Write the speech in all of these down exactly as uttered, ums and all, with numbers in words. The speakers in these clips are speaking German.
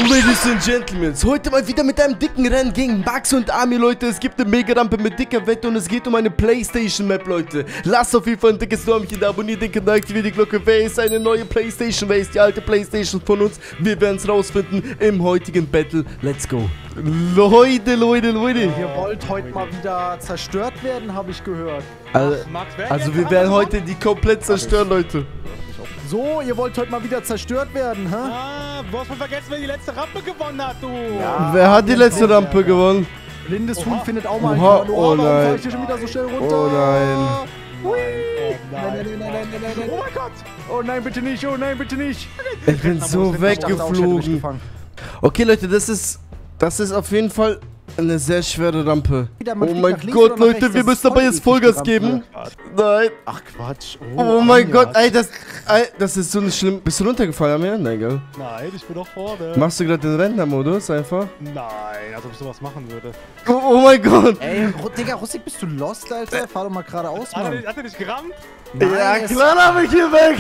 Ladies and Gentlemen, heute mal wieder mit einem dicken Rennen gegen Max und Ami, Leute. Es gibt eine Mega-Rampe mit dicker Wette und es geht um eine Playstation-Map, Leute. Lasst auf jeden Fall ein dickes Däumchen da, abonniert den Kanal, aktiviert die Glocke. Wer ist eine neue Playstation? Wer ist die alte Playstation von uns? Wir werden es rausfinden im heutigen Battle. Let's go. Leute, Leute, Leute. Ihr wollt heute mal wieder zerstört werden, habe ich gehört. Also, also wir werden heute die komplett zerstören, Leute. So, ihr wollt heute mal wieder zerstört werden, hä? Ah, du hast mal vergessen, wer die letzte Rampe gewonnen hat, du. Ja, wer hat die letzte Rampe gewonnen? Blindes Huhn findet auch mal Oha, ein oh Warum nein. fahr ich hier schon wieder so schnell runter? Oh nein. Hui. Oh Nein, nein, nein, nein, nein, nein, nein. Oh mein Gott. Oh nein, bitte nicht, oh nein, bitte nicht. Ich bin so weggeflogen. Okay, Leute, das ist, das ist auf jeden Fall eine sehr schwere Rampe. Oh mein Gott, Leute, wir müssen dabei jetzt Vollgas geben. Nein. Ach Quatsch. Oh mein Gott, ey, das, ey, das ist so ein schlimm. Bist du runtergefallen, Amir? Nein, gell? Nein, ich bin doch vorne. Machst du gerade den Rentnermodus einfach? Nein, als ob ich sowas machen würde. Oh, oh mein Gott. Ey, Digga, Russik, bist du lost, Alter? Fahr doch mal geradeaus, Hat Mann. er, hat er dich gerammt? Nein, Ja, es- klar hab ich hier weg.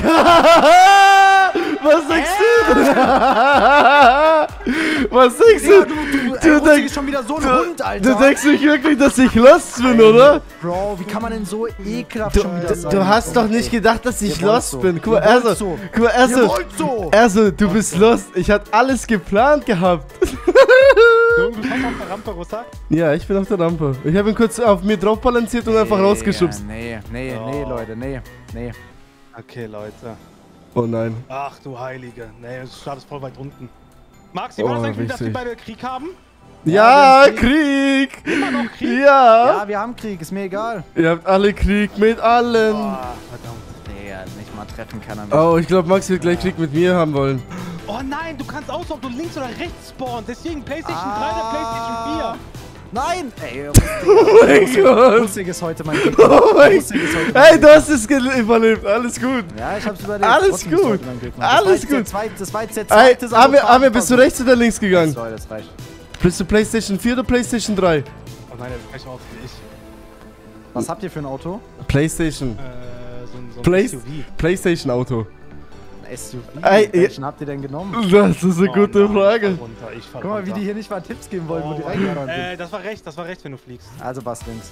Was sagst du? Was sagst Digga, du? du, du, ey, Du Russik denk- ist schon wieder so ein Du, Hund, Alter. du denkst nicht wirklich, dass ich lost bin, oder? Bro, wie kann man denn so ekelhaft Du, schon wieder du, sein? du hast doch nicht gedacht, dass ich Ihr wollt lost so. bin. Guck mal, Ihr wollt also, so. guck mal, Ihr also, wollt so. also, du bist lost. Ich hatte alles geplant gehabt. Junge, du schaust auf der Rampe, Russak. Ja, ich bin auf der Rampe. Ich habe ihn kurz auf mir drauf balanciert und einfach rausgeschubst. Nee, nee, Oh. nee, Leute, nee, nee. Okay, Leute. Oh nein. Ach du Heilige. Nee, das Start ist voll weit unten. Max, wie Oh, war das eigentlich, dass richtig. die beide Krieg haben? Ja, wir haben Krieg. Immer noch Krieg? Ja. Ja, wir haben Krieg, ist mir egal. Ihr habt alle Krieg mit allen. Oh, verdammt. Digga, nicht mal treffen kann er mich. Oh, ich glaube, Max wird gleich Krieg mit mir haben wollen. Oh nein, du kannst aussuchen, ob du links oder rechts spawnst. Deswegen PlayStation Ah. drei oder PlayStation vier. Nein! Ey, Oh mein Gott. Russik ist heute mein Gegner. Oh mein Russik ist heute mein Ey, Gegner. du hast es ge- überlebt. Alles gut. Ja, ich hab's überlebt. Alles Trotzdem ist gut. heute mein Gegner. Alles das war jetzt gut. Der zweite, das war jetzt der Ey, zweite Amir, Sabotage- Amir, bist du rechts oder links gegangen? Leute, das reicht. Bist du PlayStation vier oder PlayStation drei? Oh nein, das ist aus wie ich. Was habt ihr für ein Auto? PlayStation. Äh, so ein, so ein Play S U V. PlayStation Auto. Ein S U V? Ey, Welchen habt ihr denn genommen? Das ist eine Oh gute nein, Frage. Ich fall runter, ich fall Guck mal, wie runter. die hier nicht mal Tipps geben wollen, wo die Oh, reingefahren sind. äh, das war rechts, das war rechts, wenn du fliegst. Also was links.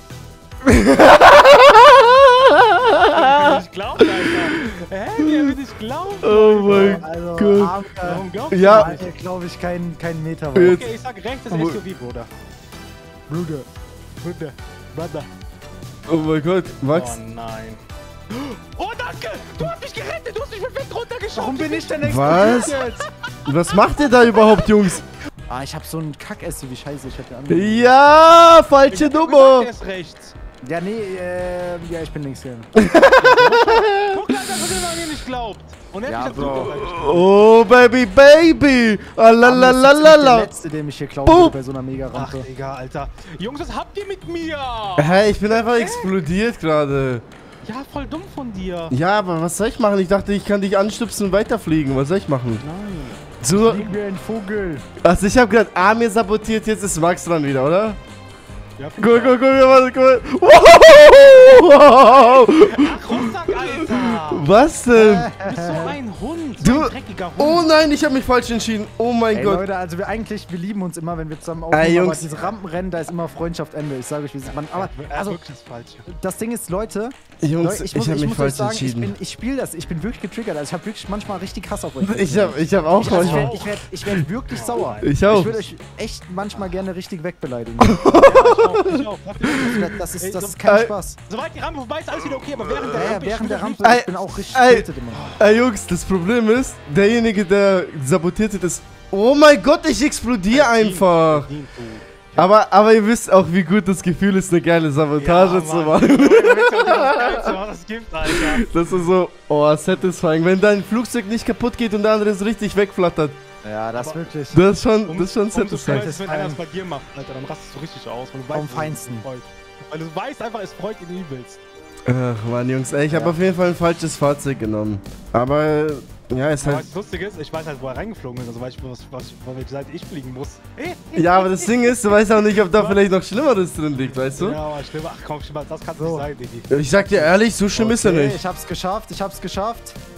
Ich glaube, Alter. Hä, wer will dich glauben? Oh mein Also, Gott. Arme, Warum glaubst du Ja. das nicht? glaube ich, kein, kein Meter weit. Jetzt- Okay, ich sag rechts, das ist S U V, Bruder. Bruder. Bruder. Brother. Oh mein Gott, Max. Oh nein. Oh, danke! Du hast mich gerettet! Du hast mich perfekt runtergeschoben! Warum bin ich denn Was? explodiert jetzt? Was macht ihr da überhaupt, Jungs? Ah, ich hab so einen Kack-S U V, scheiße, ich hätte angefangen. Ja, falsche Ich hab gesagt, Nummer. der ist rechts. Ja, nee, äh, ja, ich bin links gegangen. Guck mal, dass er mir nicht glaubt. Und er Ja, hat mich Bro. das Oh, Baby, Baby. Der Alalalala. letzte, der mich hier klauen Boom. würde bei so einer Ach, Mega-Rampe. egal, Alter. Jungs, was habt ihr mit mir? Hey, ich bin einfach explodiert gerade. Ja, voll dumm von dir. Ja, aber was soll ich machen? Ich dachte, ich kann dich anstupsen und weiterfliegen. Was soll ich machen? Nein. So, Fliegen wir ein Vogel. also ich habe gerade Amir sabotiert, jetzt ist Max dran wieder, oder? Ja, Guck, guck, guck, guck, guck. Wow. Ach, Rucksack, Alter. Was denn? Du bist so ein Hund. So Du- ein dreckiger Hund. Oh nein, ich habe mich falsch entschieden. Oh mein Ey, Gott. Leute, also wir eigentlich, wir lieben uns immer, wenn wir zusammen Ey, aufnehmen, aber Jungs. diese Rampenrennen, da ist immer Freundschaft Ende. Ich sage euch, wie es man, aber, Er also, ist wirklich das Falsche. das Ding ist, Leute, Jungs, Leute, ich, muss, habe mich muss euch falsch sagen, ich, entschieden. bin, ich spiele das, ich bin wirklich getriggert, also ich habe wirklich manchmal richtig Hass auf euch. Ich habe ich hab auch Ich, also ich manchmal. werde ich werd, ich werd wirklich sauer. Ich auch. Ich würde euch echt manchmal gerne richtig wegbeleidigen. Ja, ich auch, ich auch. Das ist, Ey, das so- ist kein Ey. Spaß. Soweit die Rampe vorbei ist, alles wieder okay, aber während der Ja, ja, Rampe... ich während der will Rampe, nicht- ich bin auch richtig Ey. tilted immer. Ey, Jungs, das Problem ist, derjenige, der sabotiert hat, ist. Oh mein Gott, ich explodiere einfach. Verdient, du. Aber, aber ihr wisst auch, wie gut das Gefühl ist, eine geile Sabotage Ja, zu Mann. machen. Das ist das Geilste, was es gibt, Alter. Das ist so, oh, satisfying. Wenn dein Flugzeug nicht kaputt geht und der andere so richtig wegflattert. Ja, das Aber- wirklich. Das ist schon, Um- das ist schon umso satisfying. schöner ist, wenn einer es bei dir macht, Alter, dann rastest du richtig aus. Weil du Vom weißt, Feinsten. es freut. Weil du weißt einfach, es freut ihn übelst. Ach man, Jungs, ey, ich habe Ja. auf jeden Fall ein falsches Fahrzeug genommen. Aber, ja, ist Aber halt. was lustig ist, ich weiß halt, wo er reingeflogen ist, also weiß ich, was, was, von welcher Seite ich fliegen muss. Ja, aber das Ding ist, du weißt auch nicht, ob da vielleicht noch Schlimmeres drin liegt, weißt du? Ja, aber schlimm, ach komm, schlimmer, das kann So. nicht sein, Diggi. Ich sag dir ehrlich, so schlimm ist er Okay, nicht. Ich hab's geschafft, ich hab's geschafft.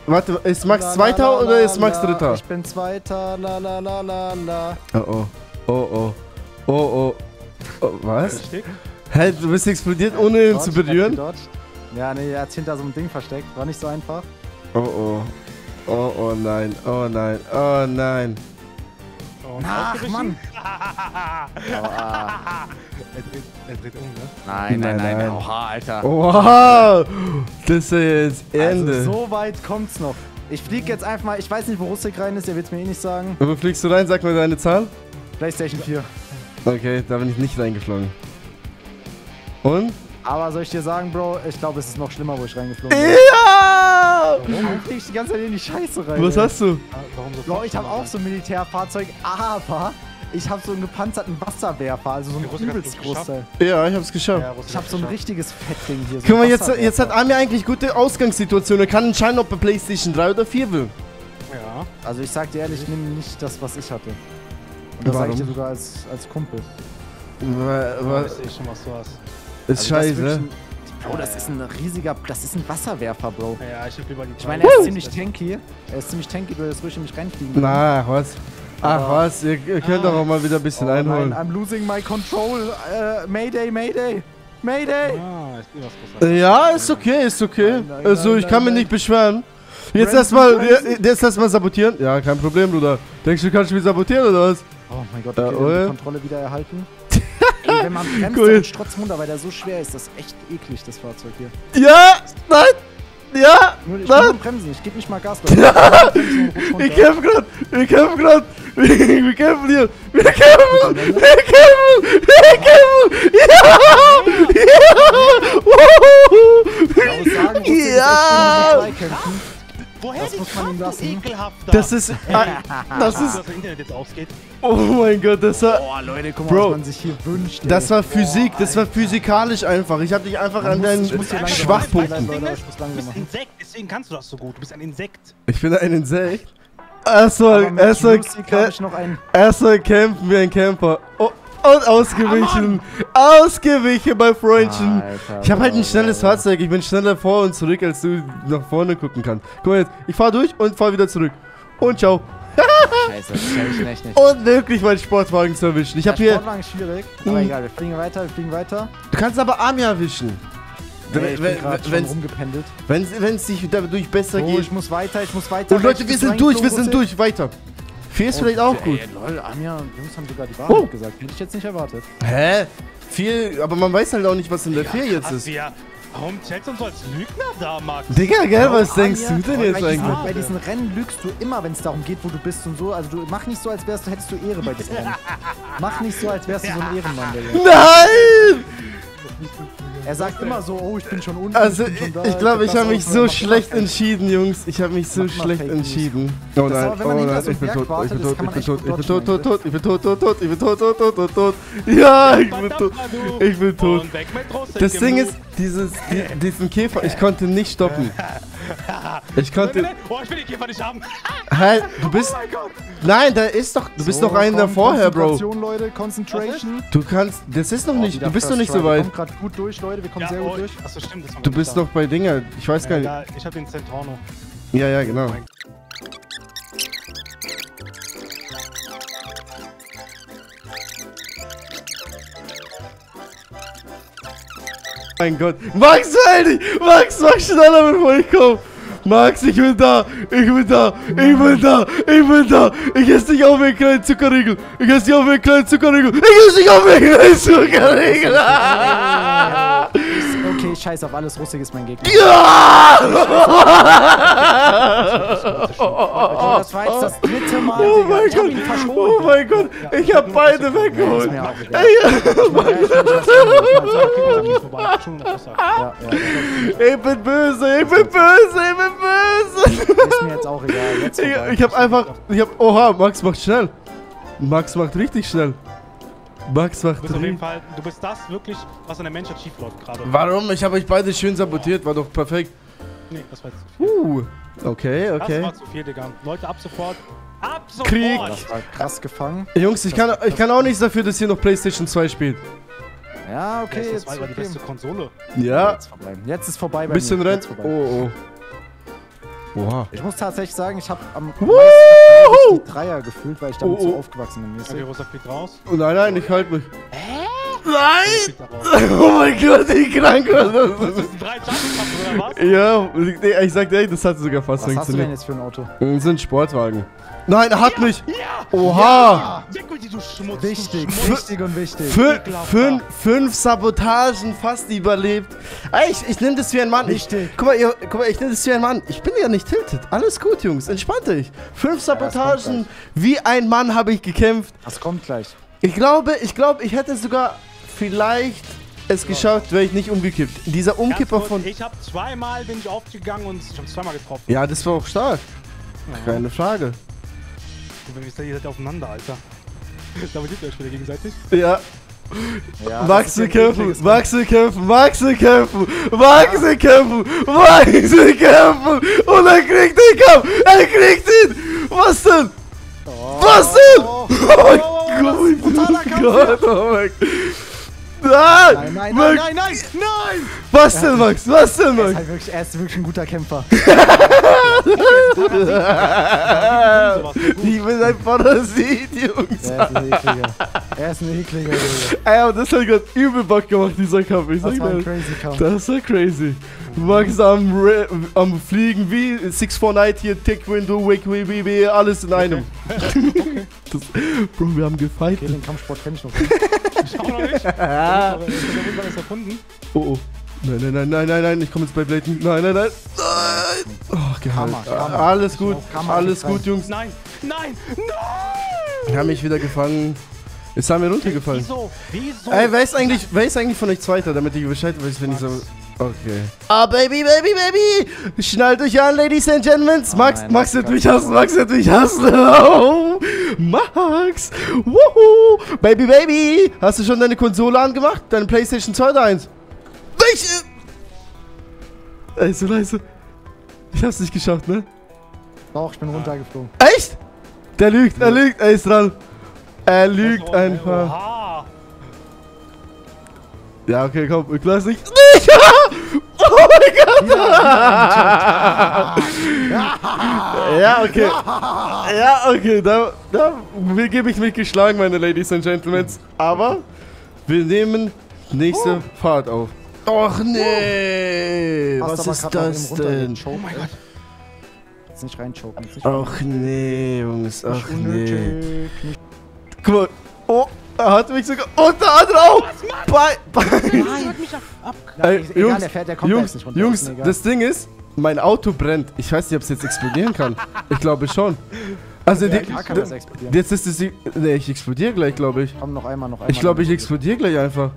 Warte, ist Max La, la, Zweiter la, oder ist la, Max la. Dritter? Ich bin Zweiter, la la la la la. Oh oh. Oh oh. Oh oh. Oh, was? Richtig. Hä, du bist explodiert, ohne ihn Dodge, zu berühren? Dodge. Ja, nee, er hat hinter so einem Ding versteckt. War nicht so einfach. Oh oh. Oh oh nein. Oh nein. Oh nein. Und Ach, ausgewichen. Mann. er, dreht, er dreht um, ne? Nein, nein, nein. Oha, Alter. Wow. Das ist ja jetzt Ende. Also, so weit kommt's noch. Ich fliege jetzt einfach mal, ich weiß nicht, wo Rustik rein ist, der wird's mir eh nicht sagen. Wo fliegst du rein? Sag mal deine Zahl. PlayStation vier. Okay, da bin ich nicht reingeflogen. Und? Aber soll ich dir sagen, Bro, ich glaube, es ist noch schlimmer, wo ich reingeflogen bin. Ja! Warum fliege ich die ganze Zeit in die Scheiße rein? Was ey? hast du? Warum so Bro, ich habe auch so ein Militärfahrzeug, aber ich habe so einen gepanzerten Wasserwerfer, also so ein Die Russen hat's übelst geschafft. Großteil. Ja, ich hab's geschafft. Ja, Russen Ich habe so ein richtiges Fettding hier. So Guck mal, ein jetzt, jetzt hat Wasserwerfer. Amir eigentlich gute Ausgangssituation. Er kann entscheiden, ob er PlayStation drei oder vier will. Ja. Also ich sag dir ehrlich, ich nehme nicht das, was ich hatte. Und das sage ich dir Warum? sogar als, als Kumpel. Wa- Ich wa- sehe schon, was du hast. Ist Also das scheiße. wirklich ein- Bro, das ist ein riesiger, das ist ein Wasserwerfer, Bro. Ja, ich hab lieber die Ich meine, er ist ziemlich tanky. Er ist ziemlich tanky, du hättest ruhig in mich reinfliegen können. Na, was? Ach Aber- was, ihr, ihr könnt doch auch mal wieder ein bisschen Oh einholen. nein, I'm losing my control. Äh, Mayday, Mayday. Mayday. Ah, ich sehe was Großartiges. Ja, ist okay, ist okay. Nein, nein, Also nein, ich kann nein, mich nein. nicht beschweren. Jetzt Bremsen, erstmal, bremsen. jetzt erstmal sabotieren. Ja, kein Problem, Bruder. Denkst du, du kannst mich sabotieren oder was? Oh mein Gott, Ja, okay, wir haben oder? die Kontrolle wieder erhalten. Ey, wenn man bremst, Cool. dann trotzdem runter, weil der so schwer ist. Das ist echt eklig, das Fahrzeug hier. Ja, nein, ja, Nur, ich will nein. nur bremsen, ich gebe nicht mal Gas. Leute. Ich bremse und rutsch runter. Wir kämpfen gerade, wir kämpfen gerade. Wir kämpfen hier. Wir kämpfen, wir kämpfen, wir kämpfen. Ja, Ich muss sagen, Rustik ist echt ja. gut mit Zweikämpfen. Woher Das die muss man ihm Kraft, du lassen. ekelhafter? Das ist, das dass ist, das Internet jetzt ausgeht. oh mein Gott, das war, Boah, Leute, guck mal, Bro, was man sich hier wünscht. ey. das war Physik, das war physikalisch einfach. Ich hab dich einfach an muss- deinen ich muss hier langsam Schwachpunkten. machen. Das Ding Leute, ist, ich muss du langsam bist machen. Insekt, deswegen kannst du das so gut. Du bist ein Insekt. Ich bin ein Insekt. Erstmal, Aber mit erstmal, Rustik habe ich noch einen. erstmal kämpfen wie ein Camper. Oh, und ausgewichen. Ausgewichen, mein Freundchen. Alter, Ich habe halt ein Bro, schnelles Bro. Fahrzeug. Ich bin schneller vor und zurück, als du nach vorne gucken kannst. Guck mal jetzt. Ich fahr durch und fahr wieder zurück. Und ciao. Scheiße, das kann ich echt nicht. Unmöglich, meinen Sportwagen zu erwischen. Ich habe Der hier. Sportwagen ist schwierig, aber Mhm. egal, wir fliegen weiter, wir fliegen weiter. Du kannst aber Army erwischen. Ey, ich bin Wenn gerade schon wenn's, rumgependelt. wenn's, wenn's sich dadurch besser Oh, geht. ich muss weiter, ich muss weiter. Und Leute, wir Bist sind du durch, wir reingeflogen, sind durch. Weiter. Vier ist Rustik? vielleicht auch Oh, gut. Ey, lol, Anja und Jungs haben sogar die Wahrheit Oh. gesagt. Hätte ich jetzt nicht erwartet. Hä? Vier, aber man weiß halt auch nicht, was in der vier jetzt Krass, ist. ja. Warum zählst du uns so als Lügner da, Max? Digga, gell, was Anja, denkst du denn bei jetzt diesen, eigentlich? Bei diesen Rennen lügst du immer, wenn es darum geht, wo du bist und so. Also du mach nicht so, als wärst du, hättest du Ehre bei diesen Rennen. Mach nicht so, als wärst du so ein Ehrenmann, Digga. Nein! Er sagt immer so, oh, ich bin schon unten, Also, ich bin schon ich da. glaube, ich, glaub, ich das habe mich auch, so mach schlecht mal. entschieden, Jungs. Ich habe mich so Mach mal schlecht Fake News. entschieden. Oh Das nein, aber, wenn man oh hinter nein, so einem ich bin Berg tot, ich wartet, bin das tot, kann ich man bin echt tot, gut ich bin tot, tot, dodgen, tot, ich bin tot, tot, tot, ich bin tot, tot, tot, tot, tot. Ja, ich bin Verdammt tot. mal, du. Ich bin tot. Und weg mit Rustik Das im Ding Blut. ist, dieses, die, diesen Käfer, ich konnte nicht stoppen. Ich Nein, konnte, nein, nein. Oh, ich will den Käfer nicht haben. halt, du bist, Oh mein Gott. nein, da ist doch, du bist So, noch einer komm, vorher, Bro. Konzentration, Leute, Concentration. Du kannst, das ist noch Oh, nicht, wieder du bist noch First nicht so Try. Wir weit. kommen gerade gut durch, Leute, wir kommen Ja, sehr oh, gut durch. achso, stimmt. Das war Du noch bist nicht noch bei Dinger, ich weiß da. gar nicht. Ja, ich hab den Centorno. Ja, ja, genau. Mein Gott. Max, heil dich! Max, mach schneller, bevor ich komme! Max, ich bin da! Ich bin da! Ich bin da! Ich bin da! Ich esse dich auf wie ein kleiner Zuckerriegel! Ich esse dich auf wie ein kleiner Zuckerriegel! Ich esse dich auf wie ein kleiner Zuckerriegel! Ah! Okay, scheiß auf alles, Rustik ist mein Gegner. Ja! Oh, das war jetzt das dritte Mal, Oh Digga. mein Ich hab Gott! ihn verschoben. Oh mein Gott! Ich hab beide Ist weggeholt! mir auch egal. Ey, Ich mach gleich noch was anderes. vorbei. Schon noch was Ja, ja. ich bin böse! Ich bin böse! Ich bin böse! Ist mir jetzt auch egal. Jetzt Ich, vorbei. ich hab einfach. Ich hab. Oha, Max macht schnell. Max macht richtig schnell. Max macht Du bist auf jeden richtig. Fall, du bist das wirklich, was in der Menschheit schief läuft gerade. Warum? Ich habe euch beide schön sabotiert, war doch perfekt. Nee, das war jetzt zu viel. Uh. Okay, Das okay. war zu viel, Digga. Leute, ab sofort. Ab sofort! Krieg. Das war krass gefangen. Jungs, ich kann, ich kann auch nichts dafür, dass hier noch PlayStation zwei spielt. Ja, okay, Okay, das jetzt war die okay. beste Konsole. Ja. Jetzt vorbei. Jetzt ist vorbei bei Bisschen mir. Rennen. Jetzt vorbei. Oh, oh. Oha. Ich muss tatsächlich sagen, ich habe am Woo! meisten die Dreier gefühlt, weil ich damit Oh, oh. so aufgewachsen bin. Okay, Rosa fliegt raus. Oh, nein, nein, ich halte mich. Hä? Nein! Fliegt da raus. Oh mein Gott, wie krank war das? Das ist ein drei Schatten oder was? Ja, nee, ich sag dir, ey, das hat sogar fast Was hast du denn funktioniert. jetzt für ein Auto? Das sind Sportwagen. Nein, er hat Ja, mich. Ja! Oha! Ja! Weg mit dir, du Schmutz! Wichtig, du Schmutz. wichtig und wichtig. Fün Ekelhaft. fün fünf Sabotagen fast überlebt. Ey, ich, ich nehme das wie ein Mann. Ich, Richtig. guck, mal, ihr, guck mal, ich nehme das wie ein Mann. Ich bin ja nicht tilted. Alles gut, Jungs. Entspannt euch. Fünf das kommt Sabotagen. Wie ein Mann habe ich gekämpft. Das kommt gleich. Ich glaube, ich glaube, ich hätte sogar vielleicht es geschafft, wäre ich nicht umgekippt. Dieser Ganz Umkipper kurz, von... Ich habe zweimal bin ich aufgegangen und ich habe zweimal getroffen. Ja, das war auch stark. Ja. Keine Frage. Ihr seid ihr seid aufeinander, Alter. Damit liebt ihr euch wieder gegenseitig. Ja. Ja, Max das ist will ein kämpfen, ekliges Max will kämpfen, Max will kämpfen, Max will kämpfen, Max will kämpfen und er kriegt den Kampf, er kriegt ihn! Was denn? Oh. Was denn? Oh, Oh mein oh, das ist ein brutaler Gott, Kampf Gott, oh mein Gott. Nein, Nein, nein, Max. nein, nein, nein, nein! Was denn, Max, was denn, Er ist, Max? halt wirklich, er ist wirklich ein guter Kämpfer. Sowas, sehr gut. Ich bin ein Parasit, Jungs. Er ist ein ekliger. Er ist ein ekliger, Junge. Ey, aber das hat gerade übel Bock gemacht, dieser Kampf, ich Das sag war ein dir. crazy Kampf. Das war crazy. Max am, Re am Fliegen wie six four Night hier, Tick Window, Wake, Wee, Wee, Wee, alles in einem. Das, Bro, wir haben Okay, gefightet. den Kampfsport kenn ich noch. Ich auch noch nicht. Aber ich habe alles erfunden. Oh, oh. Nein, nein, nein, nein, nein, nein, ich komme jetzt bei Bladen. Nein, nein, nein. Nein. Oh, geheilt. Hammer, Hammer. Alles gut, Hammer, alles gefallen. gut, Jungs. Nein, nein, nein! Wir haben mich wieder gefangen. Jetzt haben wir runtergefallen. Wieso? Wieso? Ey, wer ist eigentlich, wer ist eigentlich von euch Zweiter, damit ich Bescheid weiß, wenn ich so... Okay. Ah, Baby, Baby, Baby! Schnallt euch an, Ladies and Gentlemen! Max, nein, Max das wird mich hassen, Max wird mich hassen! Oh, Max! Wuhu! Baby, Baby! Hast du schon deine Konsole angemacht? Deine PlayStation zwei oder eins? Welche? Ey, so leise. Ich hab's nicht geschafft, ne? Doch, ich bin runtergeflogen. Echt? Der lügt, er lügt, er ist dran. Er lügt einfach. Oha. Ja, okay, komm, ich lass nicht. Nicht! Oh mein Gott! Ja, okay. Ja, okay, da, da gebe ich mich geschlagen, meine Ladies and Gentlemen. Aber wir nehmen nächste Fahrt auf. Och nee! Hast Was aber ist grad noch das eben denn? runtergechoked. Oh mein Gott. Jetzt nicht reinchoken. Jetzt nicht Ach nee, Jungs, ach Nicht nee. unnötig. Nicht Guck mal. Oh, er hat mich sogar unter anderem auch. Bei, bei. Nein, hat mich ab. ab Ja, Ey, egal, Jungs, der fährt, der kommt da Jungs, jetzt nicht runter. Jungs, ist mir egal. das Ding ist, mein Auto brennt. Ich weiß nicht, ob es jetzt explodieren kann. Ich glaube schon. Also, Ja, die, klar kann das explodieren. jetzt ist es. Ne, ich explodiere gleich, glaube ich. Komm, noch einmal, noch einmal. Ich glaube, ich explodiere gleich einfach.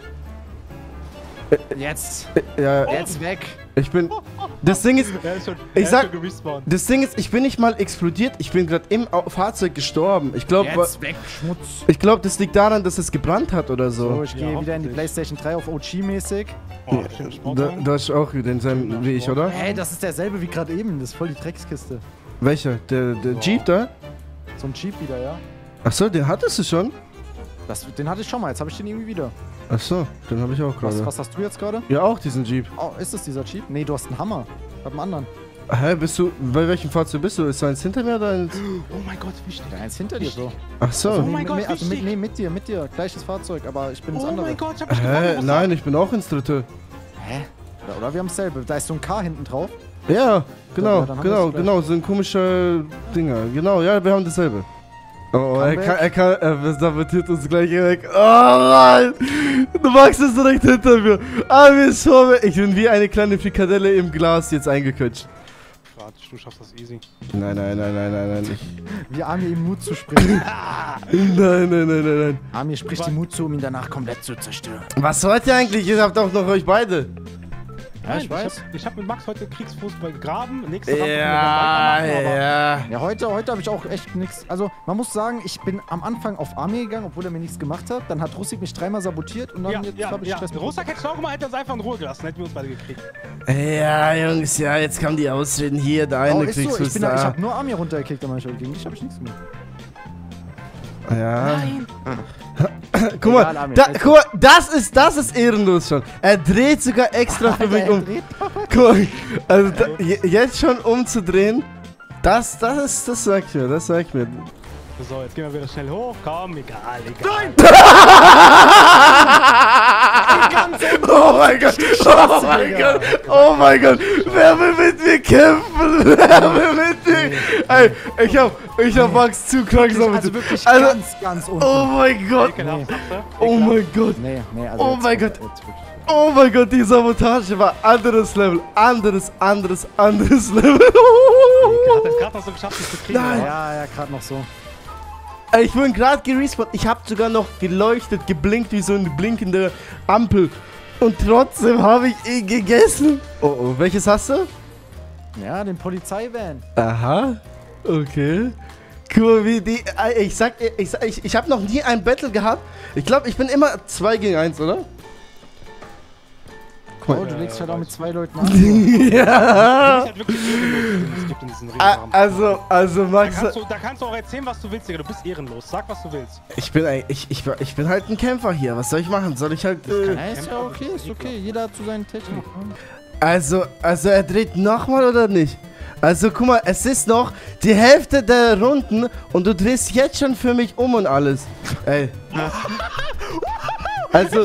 Jetzt. Ja, Jetzt weg. ich bin. Das Ding ist, Er ist schon, Ich er sag- ist schon gerespawnt. das Ding ist, ich bin nicht mal explodiert. Ich bin gerade im Au- Fahrzeug gestorben. Ich glaube, Jetzt weg, Schmutz. ich glaube, das liegt daran, dass es gebrannt hat oder So, so. ich Ja, gehe wieder in die hoffentlich. PlayStation drei auf O G-mäßig. Oh, schön Sport. Da, da ist auch wieder in seinem, wie ich, oder? Hey, das ist derselbe wie gerade eben. Das ist voll die Dreckskiste. Welcher? Der, der Jeep da? So ein Jeep wieder, ja. Achso, den hattest du schon? Das, den hatte ich schon mal, jetzt habe ich den irgendwie wieder. Achso, den habe ich auch Was, gerade. was hast du jetzt gerade? Ja, auch diesen Jeep. Oh, ist das dieser Jeep? Nee, du hast einen Hammer. Ich hab einen anderen. Hä, bist du, bei welchem Fahrzeug bist du? Ist eins hinter mir oder eins? Oh mein Gott, wichtig. Der eins hinter dir so. Achso. Also, Oh mein nee, Gott, mit, also mit, wichtig. nee, mit dir, mit dir. Gleiches Fahrzeug, aber ich bin das Oh andere. mein Gott, ich hab mich Hä, gewonnen. nein, ich bin auch ins dritte. Hä? Oder, oder wir haben dasselbe. Da ist so ein K hinten drauf. Ja, genau, Ja, dann haben genau, wir's gleich. genau, so ein komischer Dinger. Genau, ja, wir haben dasselbe. Oh, er Comeback. kann, er kann, er sabotiert uns gleich weg. Oh nein! Du magst es direkt hinter mir. Ah, mir ist vor mir. Ich bin wie eine kleine Frikadelle im Glas jetzt eingequetscht. Quatsch, du schaffst das easy. Nein, nein, nein, nein, nein, nein. Ich, Wie Amir ihm Mut zu sprechen. nein, nein, nein, nein, nein. Amir spricht ihm Mut zu, um ihn danach komplett zu zerstören. Was wollt ihr eigentlich? Ihr habt auch noch euch beide. Ja, ich weiß. Ich hab, ich hab mit Max heute Kriegsfußball gegraben. Nächste Rampe können wir Ja, dann weitermachen, aber- ja. Ja, heute, heute habe ich auch echt nichts. Also, man muss sagen, ich bin am Anfang auf Amir gegangen, obwohl er mir nichts gemacht hat. Dann hat Russik mich dreimal sabotiert und dann Ja, jetzt ja, habe ich ja. Stress mit Rosak hätte ich auch mal, hätte uns einfach in Ruhe gelassen, hätten wir uns beide gekriegt. Ja, Jungs, ja, jetzt kommen die Ausreden hier. Der Oh, eine ist so, ich, Kriegsfuß bin, ich da. habe nur Amir runtergekickt, aber gegen dich habe ich nichts gemacht. Ja. Nein. Guck mal, Egal, Armin, da, also- guck mal, das ist, das ist ehrenlos schon. Er dreht sogar extra für mich Er um. dreht Guck mal, also da, je- jetzt schon umzudrehen, das, das ist, das sag ich mir, das sag ich mir. So, jetzt gehen wir wieder schnell hoch. Komm, egal, egal. Oh mein Gott, oh mein Gott, oh mein Gott, wer will mit mir kämpfen? Wer will mit mir? Ey, ich hab, ich hab Max zu krank Also mit wirklich Also, ganz, ganz unten. oh mein Gott, Ekelhaft, sagst du? oh mein Gott. Nee, nee, also Oh jetzt- mein Gott. jetzt wirklich. Oh mein Gott, die Sabotage war anderes Level. Anderes, anderes, anderes Level. Ich hab es gerade noch so geschafft, dich zu kriegen. Nein. oder? Ja, ja, gerade noch so. Ey, ich bin gerade gerespawnt. Ich habe sogar noch geleuchtet, geblinkt wie so eine blinkende Ampel. Und trotzdem habe ich ihn gegessen. Oh, oh, welches hast du? Ja, den Polizeivan. Aha. Okay. Guck mal, wie die. Ey, Ich sag, ich, sag, ich, ich habe noch nie ein Battle gehabt. Ich glaube, ich bin immer zwei gegen eins, oder? Oh, du legst halt auch mit zwei Leuten an. Du bist Ja. halt wirklich ehrenlos, den es gibt in diesen A- Ringkampf. Also, also Da Max. kannst, du, da kannst du auch erzählen, was du willst, Digga. Du bist ehrenlos. Sag, was du willst. Ich bin, ein- ich, ich, ich bin halt ein Kämpfer hier. Was soll ich machen? Soll ich halt. Äh, Ja, ist ja okay, ist okay. Jeder hat zu seinen Techniken. also, also er dreht nochmal oder nicht? Also guck mal, es ist noch die Hälfte der Runden und du drehst jetzt schon für mich um und alles. Ey. Also,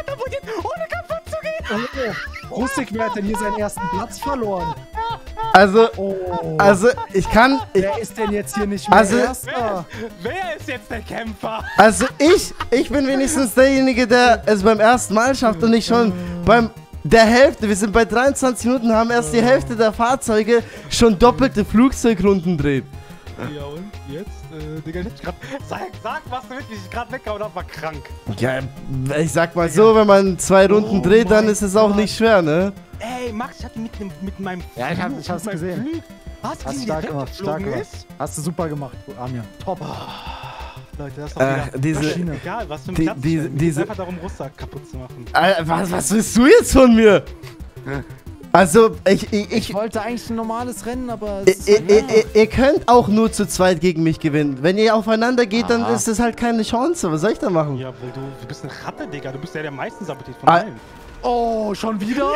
Oh, Rustik, wer hat denn hier seinen ersten Platz verloren? also, Oh. also ich kann. Ich, Wer ist denn jetzt hier nicht mehr Also- Erster? Wer ist jetzt der Kämpfer? also ich, ich bin wenigstens derjenige, der es beim ersten Mal schafft und nicht schon beim der Hälfte. Wir sind bei dreiundzwanzig Minuten, haben erst die Hälfte der Fahrzeuge schon doppelte Flugzeugrunden dreht. Ja und? Jetzt? Äh, Digga, ich hab grad... Sag, sag, was du wirklich gerade weggehauen hast, war krank. Ja, ich sag mal so, wenn man zwei Runden Oh dreht, dann mein ist es auch Gott. nicht schwer, ne? Ey, Max, ich hab ihn mit, dem, mit meinem... Ja, ich hab- Flug- ich hab's mit meinem gesehen. Flug- Hast du Hast gesehen, stark wie der gemacht, stark weggeflogen gemacht. ist? Hast du super gemacht, Amir. Top. Leute, das ist doch Ach, wieder... diese. Maschine. Egal, was für ein die- Platz. diese- Mir geht's diese- einfach darum, Russland kaputt zu machen. Äh, was, was willst du jetzt von mir? Also, ich, ich, Ich ich, wollte eigentlich ein normales Rennen, aber ihr, es ist ihr, halt, ihr, ihr- ihr könnt auch nur zu zweit gegen mich gewinnen. Wenn ihr aufeinander geht, dann Ah. ist es halt keine Chance. Was soll ich da machen? Ja, weil du, du bist eine Ratte, Digga. Du bist der, der am meisten sabotiert von Ah. allen. Oh, schon wieder?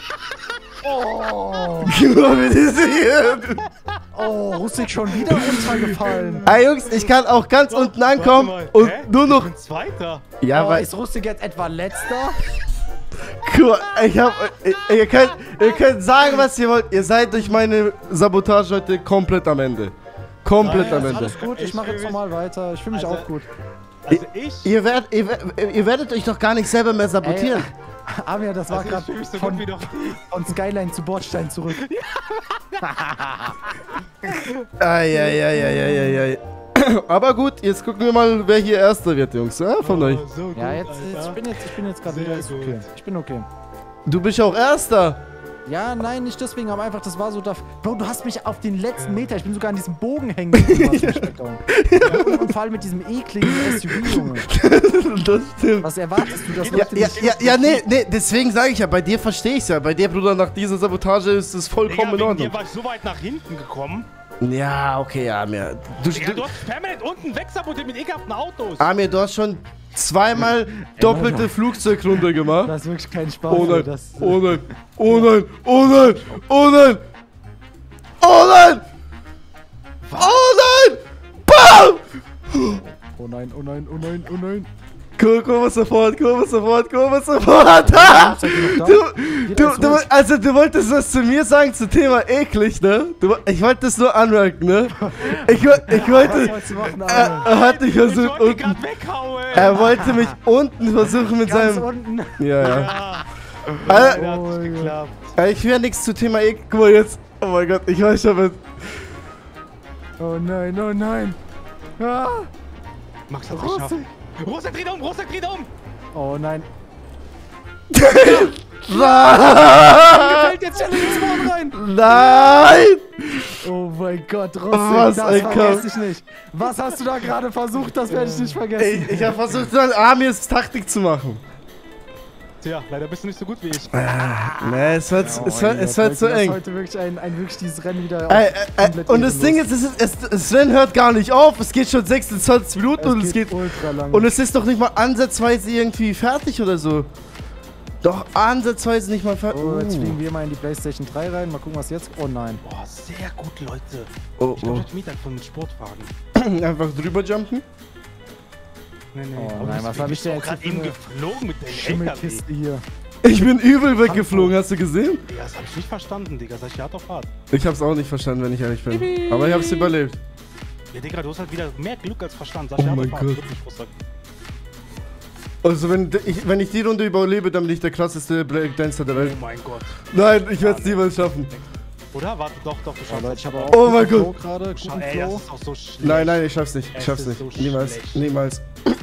Oh, Guck mal, wie das hier. oh, Rustik schon wieder runtergefallen. Ah, Jungs, ich kann auch ganz unten ankommen Warte mal, und hä? nur noch. Ich bin Zweiter. Ja, Oh, weil. ist Rustik jetzt etwa letzter? Guck mal, ich hab. Ihr, ihr, könnt, ihr könnt sagen, was ihr wollt. Ihr seid durch meine Sabotage heute komplett am Ende. Komplett Ja, am ist Ende. Alles gut, ich Ich mache fühl jetzt mich- normal weiter. Ich fühle mich Also- auch gut. Also ich... Ihr, werdet, ihr, wer- ihr werdet euch doch gar nicht selber mehr sabotieren. Amir, das war Also ich gerade fühl mich so gut von, wie noch nie. von Skyline zu Bordstein zurück. Eieieiei. Aber gut, jetzt gucken wir mal, wer hier Erster wird, Jungs. Ja, von euch. Oh, so gut, Ja, jetzt, Alter. jetzt, ich bin jetzt, ich bin jetzt gerade Sehr wieder, ist gut. okay. Ich bin okay. Du bist auch Erster. Ja, nein, nicht deswegen, aber einfach, das war so da. Bro, du hast mich auf den letzten Meter, ich bin sogar an diesem Bogen hängen geblieben, hast mich weggehauen. Ja, und, und vor allem mit diesem ekligen S U V, Junge. Das stimmt. Was erwartest du, dass Ja, Leute ja, nicht... ja, ja, nee, nee, deswegen sage ich ja, bei dir verstehe ich ja. Bei dir, Bruder, nach dieser Sabotage ist es Digga, vollkommen in wegen Ordnung. dir war ich so weit nach hinten gekommen. Ja, okay, Amir. Du, Digga, du du, hast permanent unten wegsabotiert mit ekelhaften Autos. Amir, du hast schon zweimal doppelte Flugzeugrunde gemacht. Das ist wirklich kein Spaß. Oh nein, das, oh nein, oh nein, oh nein, oh nein, oh nein, oh nein, BAM! oh nein, oh nein, oh nein, oh nein. Guck, guck mal sofort, guck mal sofort, guck mal sofort. Ah! Seid ihr noch da? Du, Jeder du, ist du, ruhig. also du wolltest was zu mir sagen zum Thema eklig, ne? Du, ich wollte das nur anmerken, ne? Ich, wo- ich Was wollte, wolltest du machen, er, Alter? er hat dich ich versucht wollte ihn unten, gerade weghauen. er wollte mich unten versuchen mit Ganz seinem, unten. ja, ja. Ja, Alter, leider hat Oh, nicht ja. geklappt. Äh, ich will ja nichts zu Thema eklig, guck mal jetzt, oh mein Gott, ich weiß schon, was, Oh nein, oh nein. Ah. Max hat's geschafft. Rustik. Rosa, dreh um, Rosa, dreh um. Oh nein. Nein! Fällt jetzt schon in den Spawn rein. Nein! Oh mein Gott, Rustik, Was das ein vergesse Kampf. ich nicht. Was hast du da gerade versucht? Das werde ich nicht vergessen. Ich, ich habe versucht, dann Amirs Taktik zu machen. Tja, leider bist du nicht so gut wie ich. Ne, es wird, es wird, es wird so Das ist eng. heute wirklich ein, ein wirklich dieses Rennen wieder. Ey, ey, komplett und das Ding ehrenlos. ist, es ist, es, das Rennen hört gar nicht auf. Es geht schon sechsundzwanzig Minuten und es geht. ultra lang. Und es ist doch nicht mal ansatzweise irgendwie fertig oder so. Doch ansatzweise nicht mal fertig. Oh, jetzt fliegen wir mal in die PlayStation drei rein. Mal gucken, was jetzt. Oh nein. Boah, sehr gut, Leute. Oh, Ich glaube, oh. ich hab Mietag von Sportwagen. Einfach drüber jumpen. Nee, nee. Oh aber nein, du was hab ich bist denn doch jetzt gerade für eben eine geflogen mit deinem L K W. Schimmelkiste hier. Ich bin übel weggeflogen, hast du gesehen? Ja, das hab ich nicht verstanden, Digga. Sag ich hart auf hart. Ich hab's auch nicht verstanden, wenn ich ehrlich bin. Aber ich hab's überlebt. Ja, Digga, du hast halt wieder mehr Glück als Verstand. Sag Oh ich hart mein auf hart. Gott. Wirklich, Rusak. Also wenn ich, wenn ich die Runde überlebe, dann bin ich der krasseste Breakdancer der Oh Welt. mein Gott. Nein, ich werde es niemals schaffen. Oder? Warte, doch, doch, du Oh, schaffst Leute, es. ich habe auch Oh mein guten Gott. Flow gerade. Schau, Guten ey, das Flow. ist auch so schlecht. Nein, nein, ich schaff's nicht. Ich Es schaff's ist nicht. so Niemals. schlecht. Niemals.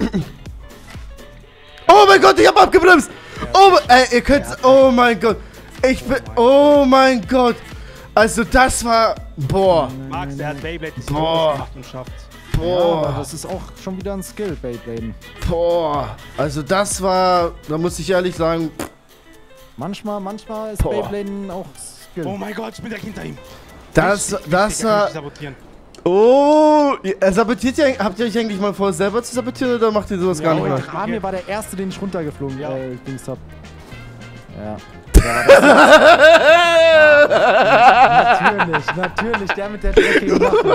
Oh mein Gott, ich hab abgebremst! Oh mein, ey, ihr könnt. Oh mein Gott. Ich bin. Oh mein Gott. Also das war. Boah. Max, der hat Beyblade des Boah. Todes gemacht und schafft's. Ja, aber Boah. das ist auch schon wieder ein Skill, Beybladen. Boah. Also das war. Da muss ich ehrlich sagen. Manchmal, manchmal ist Boah. Beybladen auch Skill. Oh mein Gott, ich bin direkt hinter ihm. Das, Richtig, das richtig, er kann war. mich sabotieren. Oh. Ihr sabotiert ihr, habt ihr euch eigentlich mal vor, selber zu sabotieren oder macht ihr sowas Ja, gar nicht oh, mehr? ich- Ramir war der erste, den ich runtergeflogen Ja. äh, Dings hab. Ja. Natürlich, natürlich, der mit der dreckigen Waffe.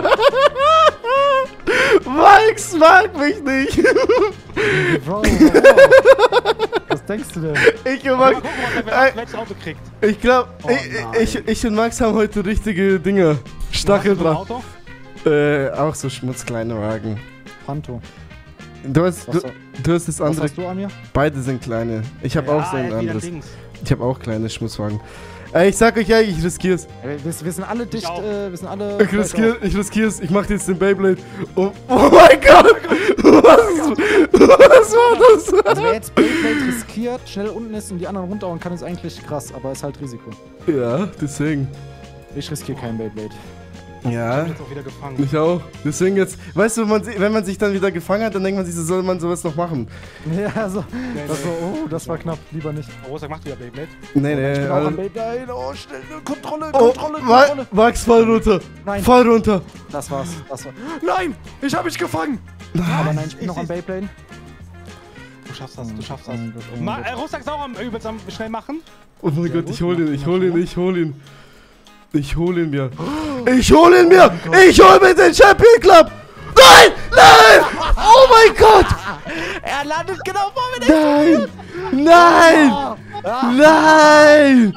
Max mag mich nicht. Bro, warum? Was denkst du denn? Ich und Mal Max. gucken, was Ey, er welches Auto kriegt. Ich glaube, Oh ich, ich, ich und Max haben heute richtige Dinge. Stachel Was hast du für ein dran. Auto? Äh, auch so schmutzkleine Wagen. Panto. Du hast, Was, du, du hast das was andere. hast du, Amir? Beide sind kleine. Ich habe Ja, auch so er ein hat wieder anderes. Dings. Ich habe auch kleine Schmutzwagen. Ey, ich sag euch ja, ich riskier's. Äh, Wir, wir sind alle dicht, auch. äh, wir sind alle... Ich riskier, ich riskier's. Ich mach jetzt den Beyblade. Oh, oh mein Gott! Was, was war das? Also wer jetzt Beyblade riskiert, schnell unten ist und die anderen runterhauen kann, ist eigentlich krass, aber ist halt Risiko. Ja, deswegen. Ich riskiere kein Beyblade. Ja. Ich bin jetzt auch wieder gefangen. Ich auch. Deswegen jetzt, weißt du, wenn man, si- wenn man sich dann wieder gefangen hat, dann denkt man sich, so soll man sowas noch machen. Ja, so. Nee, Das nee. war, oh, das war knapp. Lieber nicht. Oh, Rosak macht wieder Beyblade. Nee, Ich nee, bin auch also, am Beyblade. Oh, schnell. Kontrolle, oh, Kontrolle, Ma Kontrolle. Max, fall runter. Nein, Fall runter. das war's. Das war. Nein, ich hab mich gefangen. Aber nein, ich bin Ich noch am seh's. Beyblade. Du schaffst das, du schaffst das. Oh mein Gott, oh mein Ma Gott. äh, Rosak ist auch am übelst am schnell machen. Oh mein Sehr Gott, gut, ich hol ihn, mach ich mal hol ihn, schon. ich hol ihn. Ich hol ihn mir. Ich hol ihn mir. Ich hol mir den Champion Club. Nein, nein. Oh mein Gott. Er landet genau vor mir. Nein, nein, nein.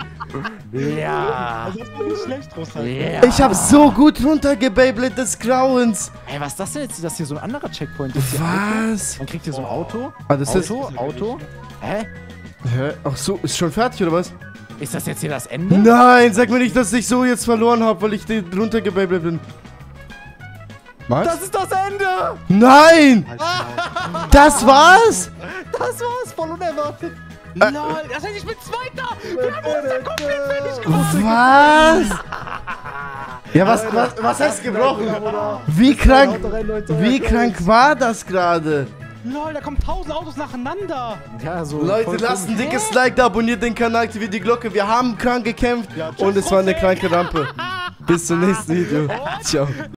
Ja. Also das war nicht schlecht, Rosak. Ja. Ich hab so gut runtergebeyblade des Grauens. Ey, was ist das denn jetzt? Ist das hier so ein anderer Checkpoint? Ist hier Was? Man kriegt hier so ein Auto. Ah, das ist. Auto, Auto. Hä? Hä? Ach so, ist schon fertig oder was? Ist das jetzt hier das Ende? Nein, sag mir nicht, dass ich so jetzt verloren habe, weil ich den runtergebeyblade bin. Was? Das ist das Ende! Nein! Das war's? Das war's, voll unerwartet. Lol, das heißt, ich bin Zweiter. Wir haben Rosak komplett fertig gemacht. Was? Ja, was, was, was heißt gebrochen? Wie krank, wie krank war das gerade? Lol, da kommen tausend Autos nacheinander. Ja, so. Leute, voll lasst ein komisch. dickes Like da, abonniert den Kanal, aktiviert die Glocke. Wir haben krank gekämpft Ja, tschüss, und es war eine Rosi. kranke Rampe. Bis zum nächsten Video. Ciao.